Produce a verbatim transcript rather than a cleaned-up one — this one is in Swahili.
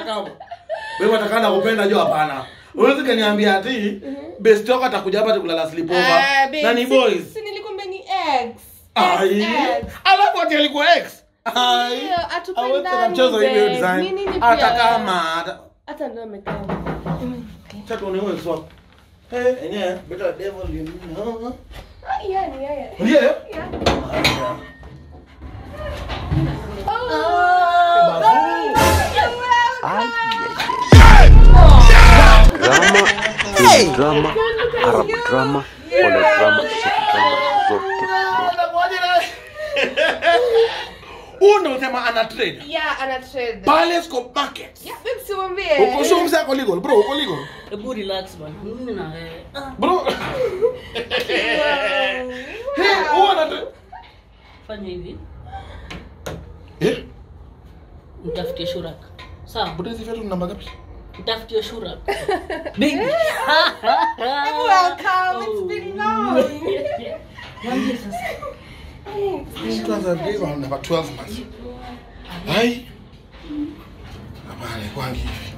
atakama. Wewe atakana kupenda jo hapana. Unaweza kaniambia ati best yako atakuja hapa kulala sleepover. Na ni boys. Si nilikwambia ni ex. Ai. Alafu ati alikuwa ex. Ai. Atupenda mchezo hiyo design. Atakama. Hata ndio amekaa. Tatu ni wewe swap. Eh, enyewe better devil you know. Ah, yeah, yeah, yeah. Yeah. Yeah. Oh. Drama, drama, Arab drama, Polo drama, Czech drama, zote. Uno unasema ana trade. Yeah, ana trade. Pale Scope Market. Yeah, babe siwambie. Uko sio msa kwa legal, bro, uko legal. Ebu relax man. Mimi na wewe. Bro. Hey, uona trade. Fanya hivi. Eh? Mtafutie Shurak. Sawa. Bado hizi vitu namba ngapi? Mtafutie Shurak. Big. Welcome. It's been long. Mwambie sasa. This was a day on about twelve months. Hai. Habari kwangi.